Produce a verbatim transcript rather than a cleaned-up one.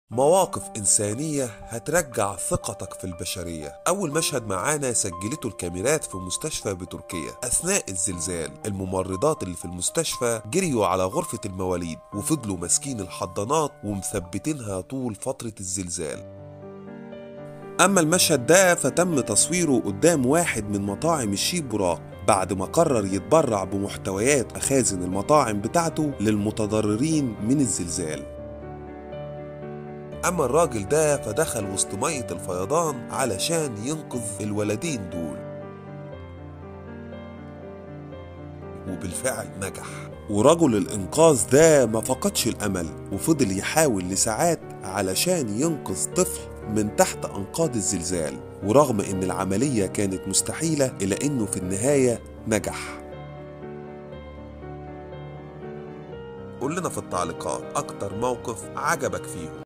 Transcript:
مواقف إنسانية هترجع ثقتك في البشرية. أول مشهد معانا سجلته الكاميرات في مستشفى بتركيا أثناء الزلزال. الممرضات اللي في المستشفى جريوا على غرفة المواليد وفضلوا ماسكين الحضانات ومثبتينها طول فترة الزلزال. أما المشهد ده فتم تصويره قدام واحد من مطاعم الشيف براك بعد ما قرر يتبرع بمحتويات مخازن المطاعم بتاعته للمتضررين من الزلزال. أما الراجل ده فدخل وسط مية الفيضان علشان ينقذ الولدين دول، وبالفعل نجح. ورجل الإنقاذ ده ما فقدش الأمل وفضل يحاول لساعات علشان ينقذ طفل من تحت أنقاض الزلزال، ورغم إن العملية كانت مستحيلة إلا إنه في النهاية نجح. قول لنا في التعليقات أكتر موقف عجبك فيهم.